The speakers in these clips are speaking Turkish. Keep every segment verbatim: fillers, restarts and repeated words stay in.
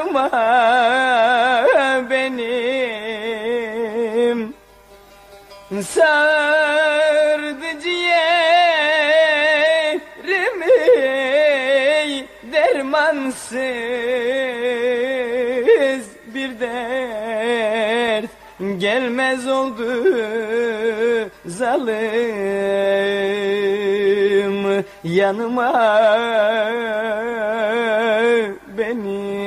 yanıma benim, sardı ciğerimi dermansız bir dert gelmez oldu zalim yanıma benim.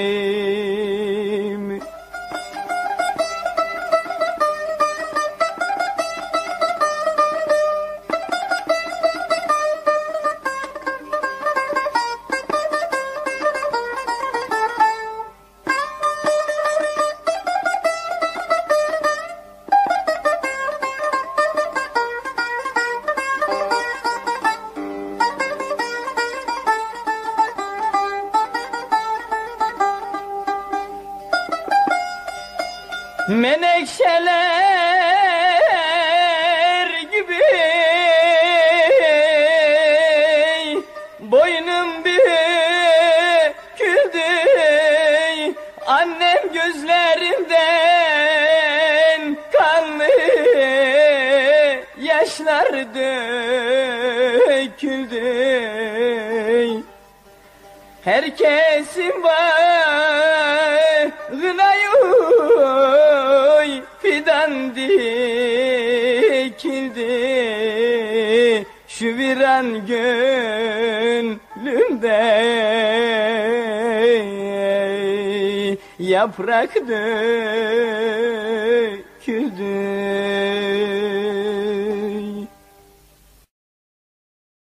Menekşeler gibi boynum büküldü, annem gözlerimden kanlı yaşlar döküldü. Herkesin bağına fidan dikildi, şu viran gönlümde yaprak döküldü.